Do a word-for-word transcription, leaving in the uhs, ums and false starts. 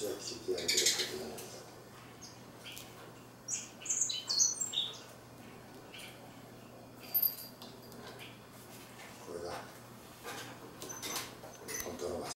はきちっとやりたかったと思います。